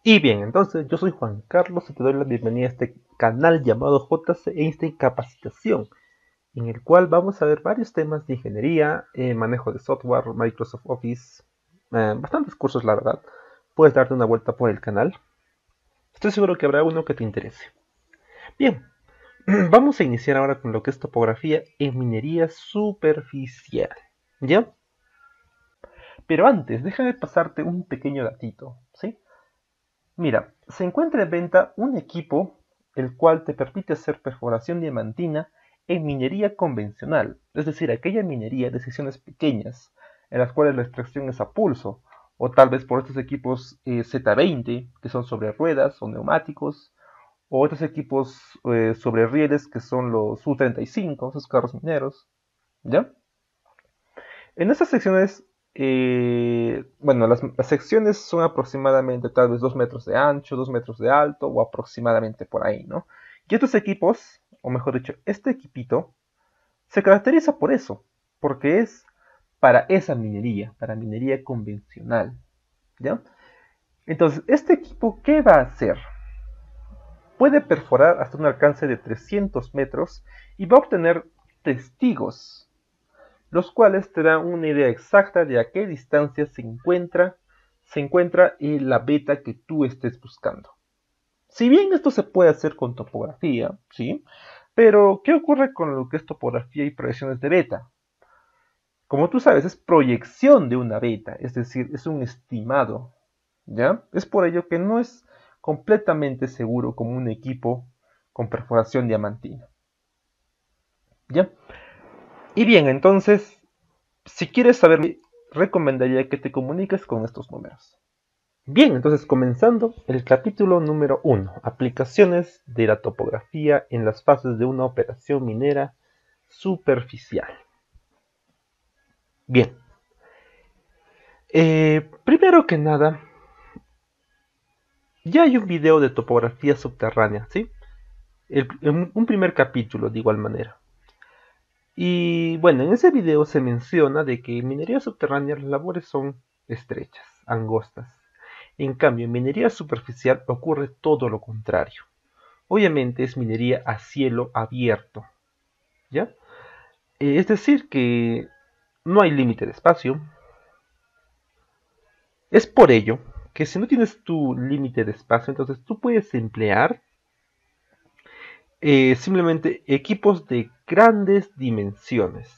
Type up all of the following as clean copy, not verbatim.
Y bien, entonces yo soy Juan Carlos y te doy la bienvenida a este canal llamado JC Einstein Capacitación, en el cual vamos a ver varios temas de ingeniería, manejo de software, Microsoft Office, bastantes cursos la verdad. Puedes darte una vuelta por el canal. Estoy seguro que habrá uno que te interese. Bien, vamos a iniciar ahora con lo que es topografía en minería superficial. ¿Ya? Pero antes, déjame pasarte un pequeño datito, ¿sí? Mira, se encuentra en venta un equipo el cual te permite hacer perforación diamantina en minería convencional, es decir, aquella minería de secciones pequeñas, en las cuales la extracción es a pulso, o tal vez por estos equipos Z20, que son sobre ruedas o neumáticos, o otros equipos sobre rieles, que son los U35, esos carros mineros, ¿ya? En estas secciones, bueno, las secciones son aproximadamente tal vez 2 metros de ancho, 2 metros de alto o aproximadamente por ahí, ¿no? Y estos equipos, o mejor dicho, este equipito, se caracteriza por eso, porque es para esa minería, para minería convencional, ¿ya? Entonces, este equipo, ¿qué va a hacer? Puede perforar hasta un alcance de 300 metros y va a obtener testigos los cuales te dan una idea exacta de a qué distancia se encuentra la beta que tú estés buscando. Si bien esto se puede hacer con topografía, ¿sí? Pero, ¿qué ocurre con lo que es topografía y proyecciones de beta? Como tú sabes, es proyección de una beta, es decir, es un estimado, ¿ya? Es por ello que no es completamente seguro como un equipo con perforación diamantina, ¿ya? Y bien, entonces, si quieres saber, recomendaría que te comuniques con estos números. Bien, entonces comenzando el capítulo número 1, aplicaciones de la topografía en las fases de una operación minera superficial. Bien, primero que nada, ya hay un video de topografía subterránea, ¿sí? Un primer capítulo de igual manera. Y bueno, en ese video se menciona de que en minería subterránea las labores son estrechas, angostas. En cambio, en minería superficial ocurre todo lo contrario. Obviamente es minería a cielo abierto, ¿ya? Es decir, que no hay límite de espacio. Es por ello que si no tienes tu límite de espacio, entonces tú puedes emplear simplemente equipos de grandes dimensiones.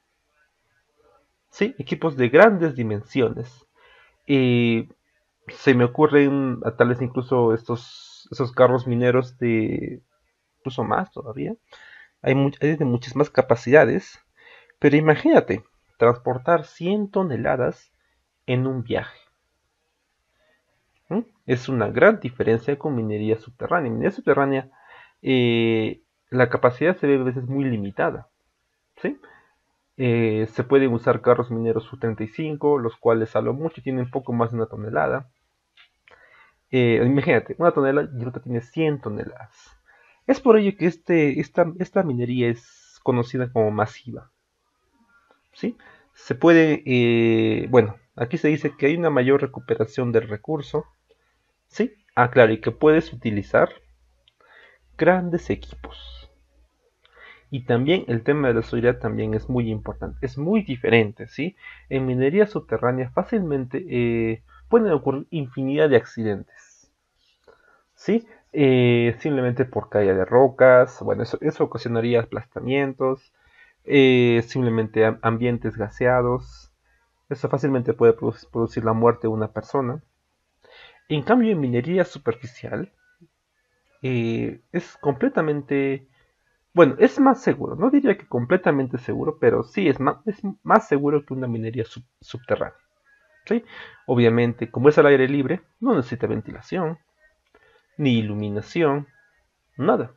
¿Sí? Equipos de grandes dimensiones. Eh, Se me ocurren tal vez incluso esos carros mineros de incluso más todavía. Hay de muchas más capacidades. Pero imagínate, transportar 100 toneladas en un viaje. ¿Mm? Es una gran diferencia con minería subterránea. Minería subterránea, eh, la capacidad se ve a veces muy limitada. ¿Sí? Se pueden usar carros mineros U35, los cuales a lo mucho tienen poco más de una tonelada. Imagínate, una tonelada y otra tiene 100 toneladas. Es por ello que esta minería es conocida como masiva. ¿Sí? Se puede, bueno, aquí se dice que hay una mayor recuperación del recurso. ¿Sí? Ah, claro, y que puedes utilizar grandes equipos. Y también el tema de la seguridad también es muy importante. Es muy diferente, ¿sí? En minería subterránea fácilmente pueden ocurrir infinidad de accidentes. ¿Sí? Simplemente por caída de rocas, bueno, eso ocasionaría aplastamientos, simplemente ambientes gaseados, eso fácilmente puede producir la muerte de una persona. En cambio, en minería superficial, es completamente, bueno, es más seguro, no diría que completamente seguro, pero sí es más seguro que una minería subterránea. ¿Sí? Obviamente, como es al aire libre, no necesita ventilación, ni iluminación, nada.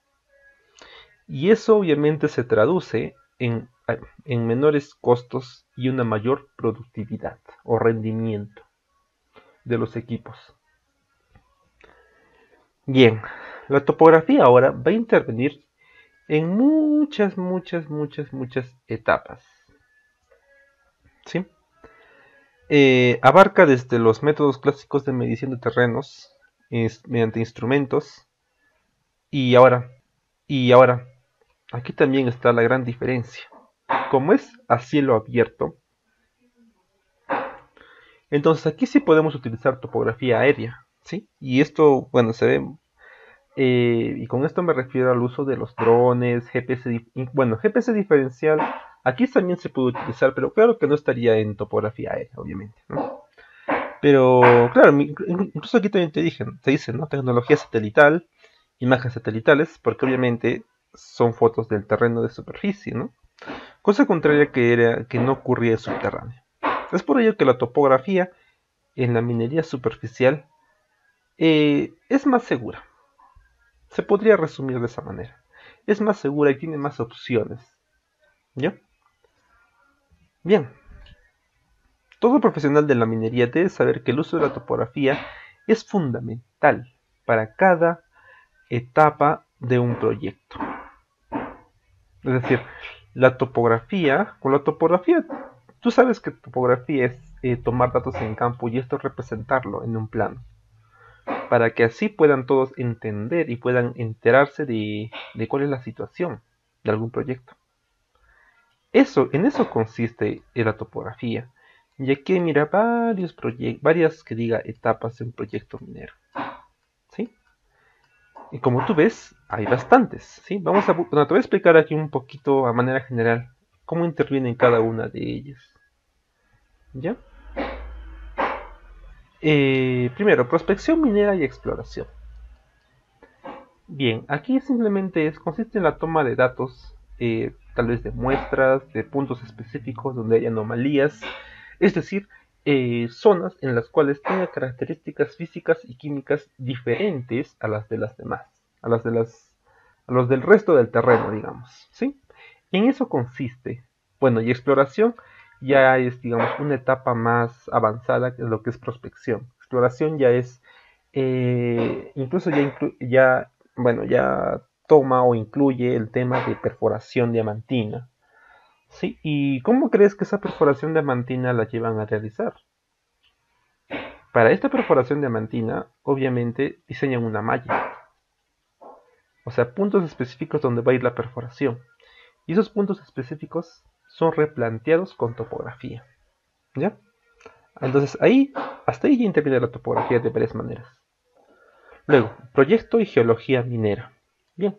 Y eso obviamente se traduce en menores costos y una mayor productividad o rendimiento de los equipos. Bien, la topografía ahora va a intervenir en muchas etapas. ¿Sí? Abarca desde los métodos clásicos de medición de terrenos, mediante instrumentos. Y ahora, y ahora, aquí también está la gran diferencia. Como es a cielo abierto, entonces aquí sí podemos utilizar topografía aérea, ¿sí? Y esto, bueno, se ve, y con esto me refiero al uso de los drones, GPS, bueno, GPS diferencial, aquí también se puede utilizar, pero claro que no estaría en topografía aérea, obviamente, ¿no? Pero, claro, incluso aquí también te dice, ¿no? Tecnología satelital, imágenes satelitales, porque obviamente son fotos del terreno de superficie, ¿no? Cosa contraria que no ocurría en subterráneo. Es por ello que la topografía en la minería superficial es más segura. Se podría resumir de esa manera. Es más segura y tiene más opciones. ¿Ya? Bien. Todo profesional de la minería debe saber que el uso de la topografía es fundamental para cada etapa de un proyecto. Es decir, con la topografía, tú sabes que topografía es tomar datos en campo y esto representarlo en un plano, para que así puedan todos entender y puedan enterarse de cuál es la situación de algún proyecto. En eso consiste en la topografía, ya que mira varias que diga etapas de un proyecto minero, ¿sí? Y como tú ves, hay bastantes, ¿sí? Bueno, te voy a explicar aquí un poquito a manera general cómo intervienen cada una de ellas, ¿ya? Primero, prospección minera y exploración. Bien, aquí simplemente consiste en la toma de datos, tal vez de muestras, de puntos específicos donde hay anomalías, es decir, zonas en las cuales tenga características físicas y químicas diferentes a las de las demás, a los del resto del terreno, digamos, ¿sí? En eso consiste. Bueno, y exploración ya es, digamos, una etapa más avanzada que lo que es prospección. Exploración ya es, incluso bueno, ya toma o incluye el tema de perforación diamantina. ¿Sí? ¿Y cómo crees que esa perforación diamantina la llevan a realizar? Para esta perforación diamantina, obviamente diseñan una malla, o sea, puntos específicos donde va a ir la perforación. Y esos puntos específicos son replanteados con topografía. ¿Ya? Entonces hasta ahí ya interviene la topografía de varias maneras. Luego, proyecto y geología minera. Bien,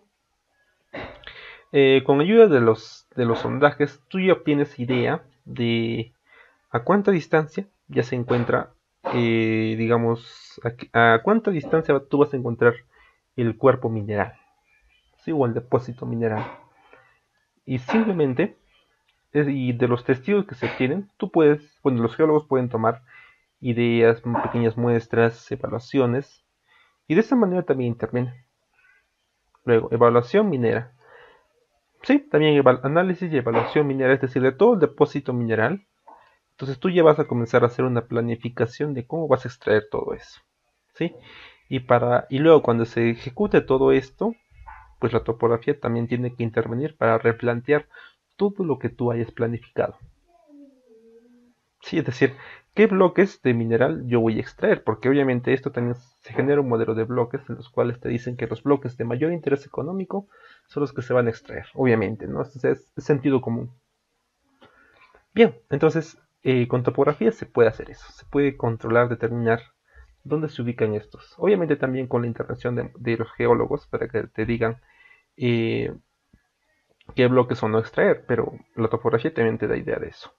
con ayuda de los sondajes, tú ya obtienes idea de a cuánta distancia ya se encuentra, digamos, a cuánta distancia tú vas a encontrar el cuerpo mineral, ¿sí? O el depósito mineral. Y simplemente, y de los testigos que se obtienen, bueno, los geólogos pueden tomar ideas, pequeñas muestras, evaluaciones, y de esa manera también intervienen. Luego, evaluación minera. Sí, también análisis y evaluación minera, es decir, de todo el depósito mineral. Entonces tú ya vas a comenzar a hacer una planificación de cómo vas a extraer todo eso, ¿sí? Y luego cuando se ejecute todo esto, pues la topografía también tiene que intervenir para replantear todo lo que tú hayas planificado. Sí, es decir, qué bloques de mineral yo voy a extraer, porque obviamente esto también se genera un modelo de bloques en los cuales te dicen que los bloques de mayor interés económico son los que se van a extraer, obviamente, ¿no? Es sentido común. Bien, entonces con topografía se puede hacer eso, se puede controlar, determinar dónde se ubican estos. Obviamente también con la intervención de los geólogos para que te digan eh, qué bloques o no extraer, pero la topografía también te da idea de eso.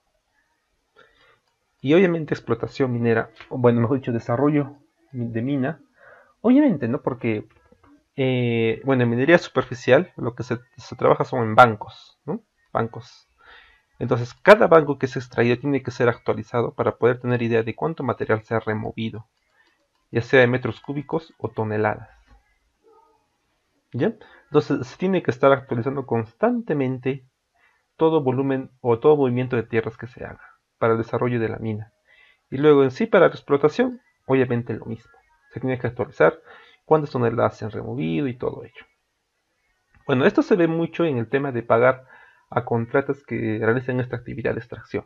Y obviamente explotación minera, o bueno, mejor dicho, desarrollo de mina, obviamente, ¿no? Porque, bueno, en minería superficial lo que se trabaja son en bancos, ¿no? Bancos. Entonces, cada banco que es extraído tiene que ser actualizado para poder tener idea de cuánto material se ha removido, ya sea de metros cúbicos o toneladas. ¿Ya? Entonces, se tiene que estar actualizando constantemente todo volumen o todo movimiento de tierras que se haga para el desarrollo de la mina. Y luego en sí para la explotación, obviamente lo mismo. Se tiene que actualizar cuántas toneladas se han removido y todo ello. Bueno, esto se ve mucho en el tema de pagar a contratas que realizan esta actividad de extracción.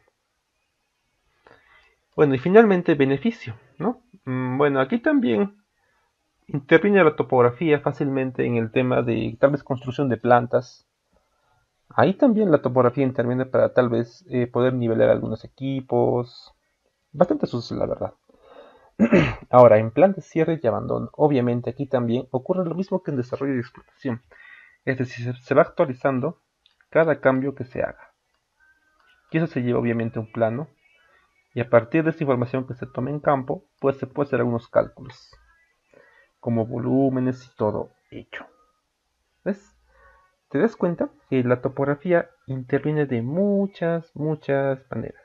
Bueno, y finalmente beneficio, ¿no? Bueno, aquí también interviene la topografía fácilmente en el tema de tal vez construcción de plantas. Ahí también la topografía interviene para tal vez poder nivelar algunos equipos. Bastante sucio, la verdad. Ahora, en plan de cierre y abandono, obviamente aquí también ocurre lo mismo que en desarrollo y explotación. Es decir, se va actualizando cada cambio que se haga. Y eso se lleva obviamente a un plano. Y a partir de esta información que se toma en campo, pues se puede hacer algunos cálculos, como volúmenes y todo hecho. ¿Ves? ¿Te das cuenta que la topografía interviene de muchas maneras?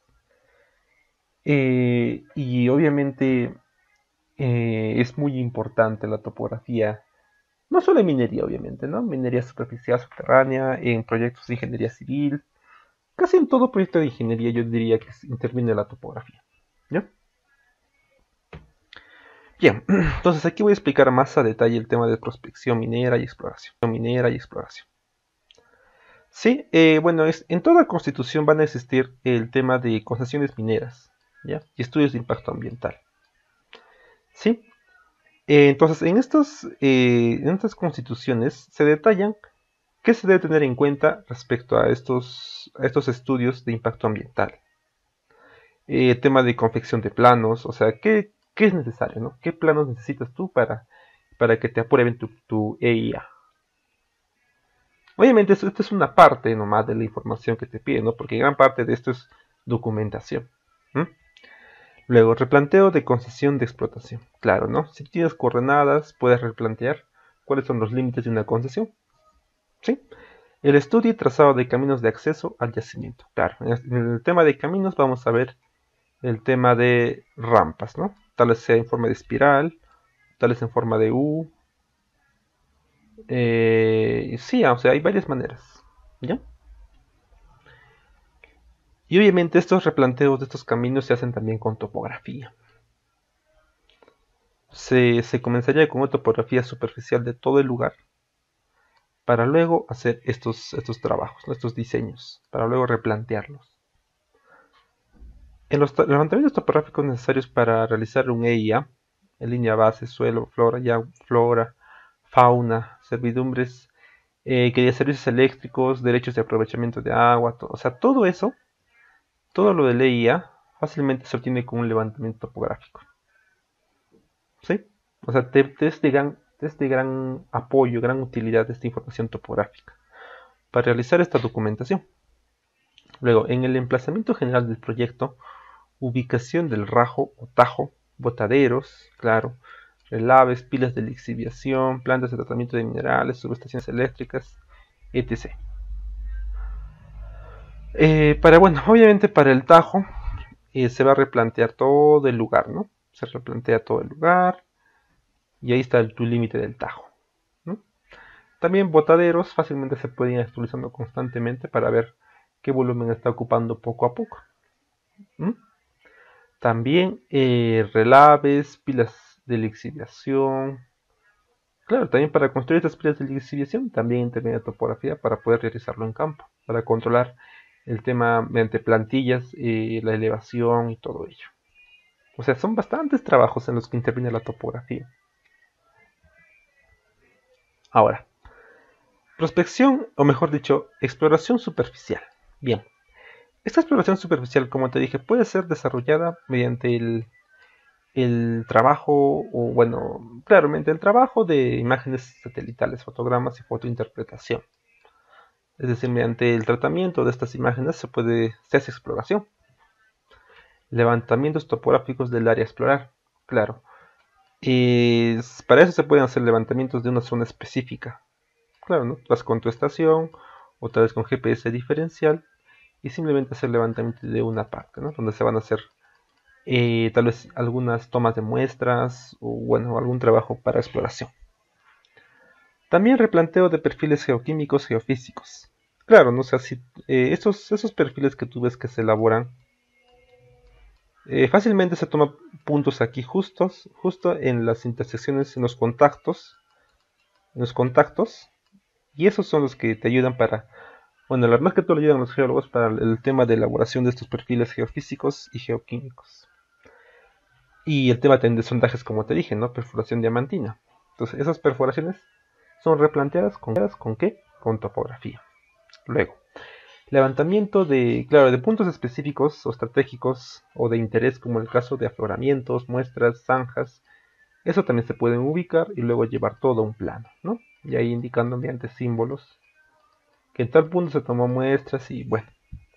Y obviamente es muy importante la topografía, no solo en minería, obviamente, ¿no? Minería superficial, subterránea, en proyectos de ingeniería civil, casi en todo proyecto de ingeniería yo diría que interviene la topografía. ¿Ya? Bien, entonces aquí voy a explicar más a detalle el tema de prospección minera y exploración. Sí, bueno, en toda constitución van a existir el tema de concesiones mineras, ¿ya? Y estudios de impacto ambiental. ¿Sí? Entonces, en estas constituciones se detallan qué se debe tener en cuenta respecto a estos estudios de impacto ambiental. Tema de confección de planos, o sea, ¿qué es necesario, ¿no? ¿Qué planos necesitas tú para que te aprueben tu EIA? Obviamente esto es una parte nomás de la información que te piden, ¿no? Porque gran parte de esto es documentación. ¿Mm? Luego, replanteo de concesión de explotación. Claro, ¿no? Si tienes coordenadas, puedes replantear cuáles son los límites de una concesión. ¿Sí? El estudio y trazado de caminos de acceso al yacimiento. Claro, en el tema de caminos vamos a ver el tema de rampas, ¿no? Tal vez sea en forma de espiral, tal vez en forma de U. Sí, o sea, hay varias maneras. ¿Ya? Y obviamente estos replanteos de estos caminos se hacen también con topografía. Se comenzaría con una topografía superficial de todo el lugar para luego hacer estos trabajos, estos diseños, para luego replantearlos. En los levantamientos topográficos necesarios para realizar un EIA, en línea base, suelo, flora, fauna, servidumbres, que de servicios eléctricos, derechos de aprovechamiento de agua, o sea, todo eso, todo lo del EIA, fácilmente se obtiene con un levantamiento topográfico. ¿Sí? O sea, es de gran apoyo, gran utilidad esta información topográfica para realizar esta documentación. Luego, en el emplazamiento general del proyecto, ubicación del rajo o tajo, botaderos, claro, relaves, pilas de lixiviación, plantas de tratamiento de minerales, subestaciones eléctricas, etc. Bueno, obviamente para el tajo se va a replantear todo el lugar, ¿no? Se replantea todo el lugar y ahí está tu límite del tajo, ¿no? También botaderos fácilmente se pueden ir actualizando constantemente para ver qué volumen está ocupando poco a poco. ¿Mm? También relaves, pilas de lixiviación. Claro, también para construir estas pilas de lixiviación también interviene la topografía para poder realizarlo en campo, para controlar el tema mediante plantillas, la elevación y todo ello. O sea, son bastantes trabajos en los que interviene la topografía. Ahora, prospección, o mejor dicho, exploración superficial. Bien, esta exploración superficial, como te dije, puede ser desarrollada mediante el trabajo, o bueno, claramente el trabajo de imágenes satelitales, fotogramas y fotointerpretación. Es decir, mediante el tratamiento de estas imágenes se hace exploración. Levantamientos topográficos del área a explorar. Claro. Y para eso se pueden hacer levantamientos de una zona específica. Claro, ¿no? Vas con tu estación o tal vez con GPS diferencial y simplemente hacer levantamiento de una parte, ¿no? Donde se van a hacer tal vez algunas tomas de muestras o bueno, algún trabajo para exploración. También replanteo de perfiles geoquímicos, geofísicos. Claro, no sé si esos perfiles que tú ves que se elaboran, fácilmente se toman puntos aquí justo en las intersecciones, en los contactos, y esos son los que te ayudan para, bueno, la más que todo le ayudan a los geólogos para el tema de elaboración de estos perfiles geofísicos y geoquímicos. Y el tema también de sondajes, como te dije, ¿no? Perforación diamantina. Entonces, esas perforaciones son replanteadas ¿con qué? Con topografía. Luego, levantamiento de, claro, de puntos específicos o estratégicos o de interés, como el caso de afloramientos, muestras, zanjas. Eso también se pueden ubicar y luego llevar todo a un plano, ¿no? Y ahí indicando mediante símbolos que en tal punto se tomó muestras y bueno.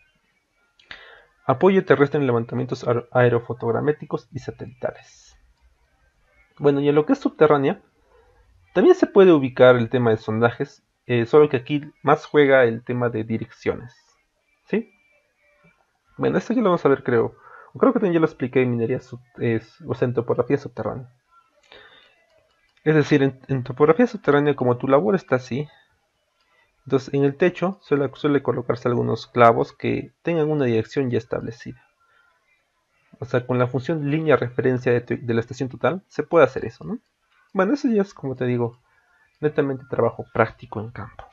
Apoyo terrestre en levantamientos aerofotogramétricos y satelitales. Bueno, y en lo que es subterránea, también se puede ubicar el tema de sondajes, solo que aquí más juega el tema de direcciones. ¿Sí? Bueno, esto ya lo vamos a ver, creo. Creo que también ya lo expliqué en minería, o sea, en topografía subterránea. Es decir, en topografía subterránea, como tu labor está así, entonces en el techo suele colocarse algunos clavos que tengan una dirección ya establecida. O sea, con la función línea referencia de la estación total, se puede hacer eso, ¿no? Bueno, eso ya es, como te digo, netamente trabajo práctico en campo.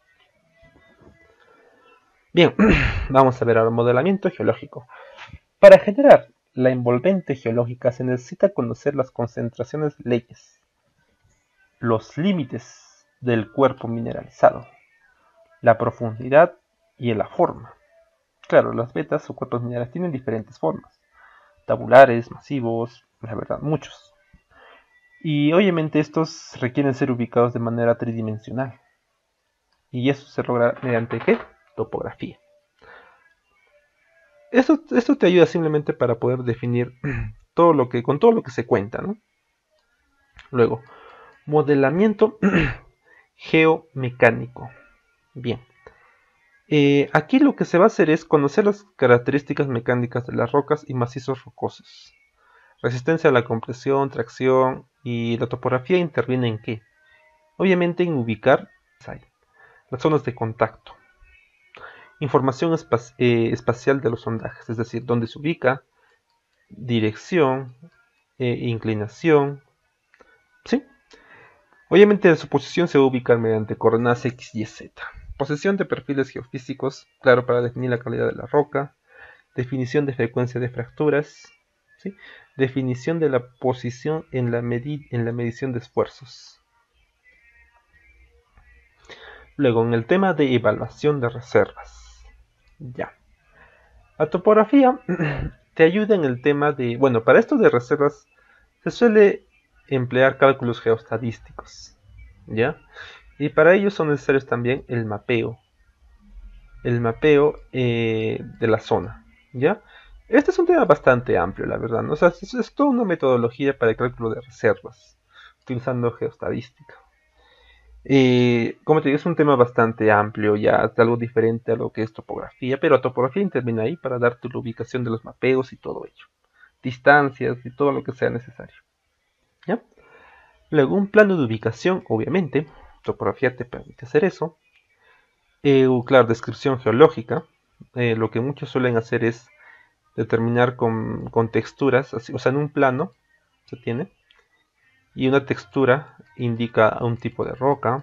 Bien, vamos a ver ahora modelamiento geológico. Para generar la envolvente geológica se necesita conocer las concentraciones leyes, los límites del cuerpo mineralizado, la profundidad y la forma. Claro, las vetas o cuerpos minerales tienen diferentes formas, tabulares, masivos, la verdad, muchos. Y obviamente estos requieren ser ubicados de manera tridimensional. Y eso se logra mediante ¿qué? Topografía. Esto te ayuda simplemente para poder definir con todo lo que se cuenta, ¿no? Luego, modelamiento geomecánico. Bien. Aquí lo que se va a hacer es conocer las características mecánicas de las rocas y macizos rocosos. Resistencia a la compresión, tracción y la topografía interviene en qué? Obviamente en ubicar las zonas de contacto. Información espacial de los sondajes, es decir, dónde se ubica, dirección, inclinación. ¿Sí? Obviamente su posición se va a ubicar mediante coordenadas X, Y, Z. Posesión de perfiles geofísicos, claro, para definir la calidad de la roca. Definición de frecuencia de fracturas. ¿Sí? Definición de la posición en la medición de esfuerzos. Luego, en el tema de evaluación de reservas. Ya. La topografía te ayuda en el tema de, bueno, para esto de reservas se suele emplear cálculos geostadísticos, ¿ya? Y para ello son necesarios también el mapeo de la zona, ¿ya? Este es un tema bastante amplio, la verdad, ¿no? O sea, es toda una metodología para el cálculo de reservas, utilizando geostadística. Como te digo, es un tema bastante amplio, ya es algo diferente a lo que es topografía, pero la topografía interviene ahí para darte la ubicación de los mapeos y todo ello, distancias y todo lo que sea necesario, ¿ya? Luego, un plano de ubicación, obviamente, topografía te permite hacer eso. Claro, descripción geológica, lo que muchos suelen hacer es determinar con texturas, así, o sea, en un plano se tiene, y una textura indica un tipo de roca,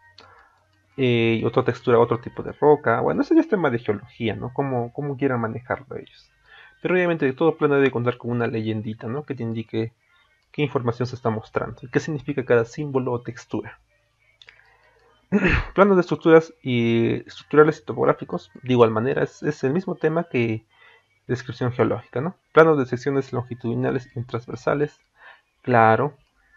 y otra textura otro tipo de roca. Bueno, eso ya es tema de geología, ¿no? Cómo quieran manejarlo ellos. Pero obviamente todo plano debe contar con una leyendita, ¿no? Que te indique qué información se está mostrando y qué significa cada símbolo o textura. Planos de estructuras y estructurales y topográficos, de igual manera, es el mismo tema que descripción geológica, ¿no? Planos de secciones longitudinales y transversales, claro.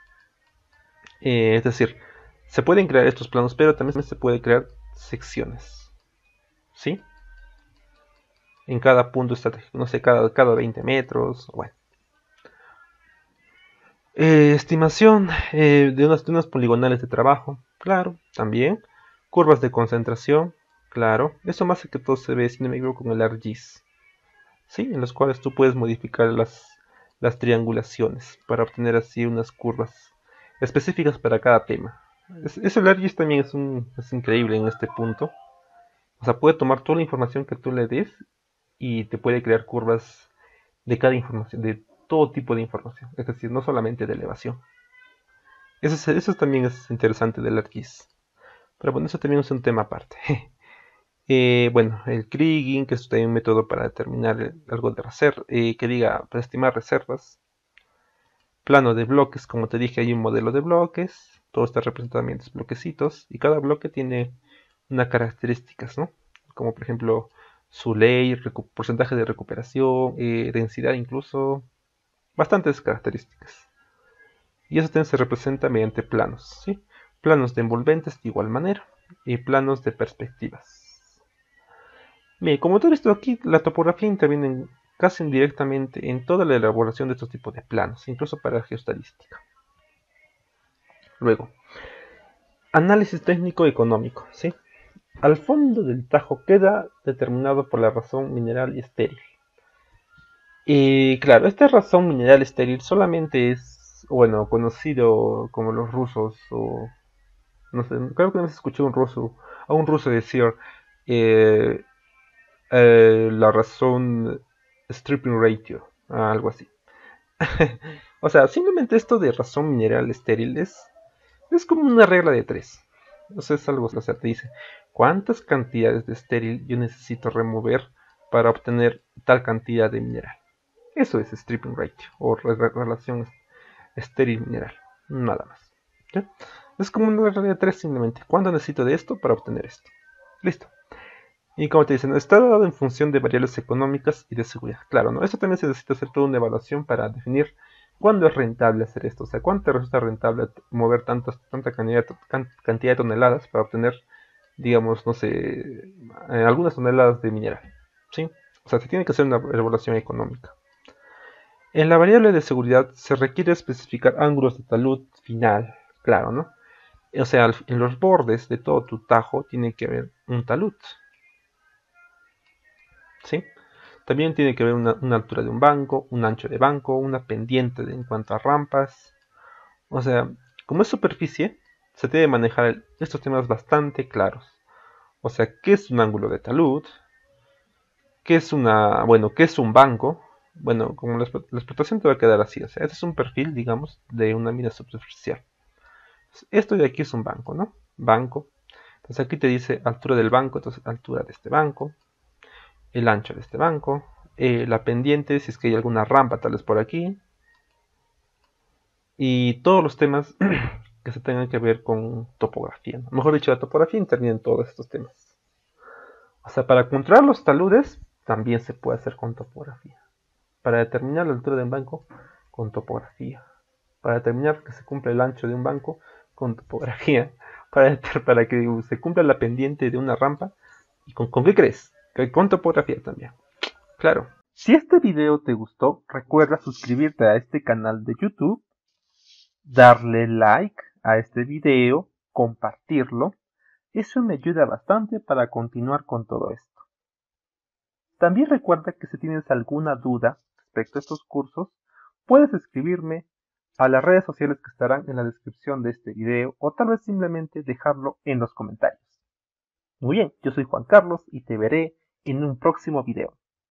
Es decir, se pueden crear estos planos, pero también se puede crear secciones, ¿sí? En cada punto estratégico, no sé, cada 20 metros, bueno. Estimación de unas poligonales de trabajo, claro, también. Curvas de concentración, claro. Eso más que todo se ve, si no me equivoco, con el ArcGIS, ¿sí? En los cuales tú puedes modificar las triangulaciones para obtener así unas curvas específicas para cada tema. El ArcGIS también es increíble en este punto. O sea, puede tomar toda la información que tú le des y te puede crear curvas de cada información, de todo tipo de información, es decir, no solamente de elevación. Eso también es interesante del ArcGIS. Pero bueno, eso también es un tema aparte. Bueno, el kriging, que es también un método para determinar algo de reserva, que diga, para estimar reservas. Plano de bloques, como te dije, hay un modelo de bloques, todo está representado en bloquecitos, y cada bloque tiene unas características, ¿no? Como por ejemplo su ley, porcentaje de recuperación, densidad incluso, bastantes características. Y eso también se representa mediante planos, ¿sí? Planos de envolventes de igual manera, y planos de perspectivas. Bien, como tú has visto aquí, la topografía interviene casi indirectamente en toda la elaboración de estos tipos de planos, incluso para la geostadística. Luego, análisis técnico económico, ¿sí? Al fondo del Tajo queda determinado por la razón mineral y estéril. Y claro, esta razón mineral estéril solamente es, bueno, conocido como los rusos, o no sé, creo que una vez escuché a un ruso decir eh, la razón stripping ratio, algo así. O sea, simplemente esto de razón mineral estéril es como una regla de tres. O sea, es algo, o sea, te dice cuántas cantidades de estéril yo necesito remover para obtener tal cantidad de mineral. Eso es stripping ratio o relación estéril mineral, nada más. ¿Ya? Es como una regla de tres simplemente. ¿Cuánto necesito de esto para obtener esto? Listo. Y como te dicen, está dado en función de variables económicas y de seguridad. Claro, ¿no? Eso también se necesita hacer toda una evaluación para definir cuándo es rentable hacer esto. O sea, cuánto resulta rentable mover tanta cantidad de toneladas para obtener, digamos, no sé, algunas toneladas de mineral. ¿Sí? O sea, se tiene que hacer una evaluación económica. En la variable de seguridad se requiere especificar ángulos de talud final. Claro, ¿no? O sea, en los bordes de todo tu tajo tiene que haber un talud. ¿Sí? También tiene que haber una altura de un banco, un ancho de banco, una pendiente en cuanto a rampas. O sea, como es superficie, se debe manejar estos temas bastante claros. O sea, ¿qué es un ángulo de talud? ¿Qué es qué es un banco? Bueno, como la explotación te va a quedar así. O sea, este es un perfil, digamos, de una mina superficial. Esto de aquí es un banco, ¿no? Banco. Entonces aquí te dice altura del banco, entonces altura de este banco, el ancho de este banco, la pendiente, si es que hay alguna rampa tal vez por aquí, y todos los temas que se tengan que ver con topografía, ¿no? Mejor dicho, la topografía interviene en todos estos temas. O sea, para controlar los taludes también se puede hacer con topografía. Para determinar la altura de un banco, con topografía. Para determinar que se cumpla el ancho de un banco, con topografía. Para que se cumpla la pendiente de una rampa, ¿y con qué crees? Con topografía también. Claro. Si este video te gustó, recuerda suscribirte a este canal de YouTube, darle like a este video, compartirlo. Eso me ayuda bastante para continuar con todo esto. También recuerda que si tienes alguna duda respecto a estos cursos, puedes escribirme a las redes sociales que estarán en la descripción de este video o tal vez simplemente dejarlo en los comentarios. Muy bien, yo soy Juan Carlos y te veré en un próximo video.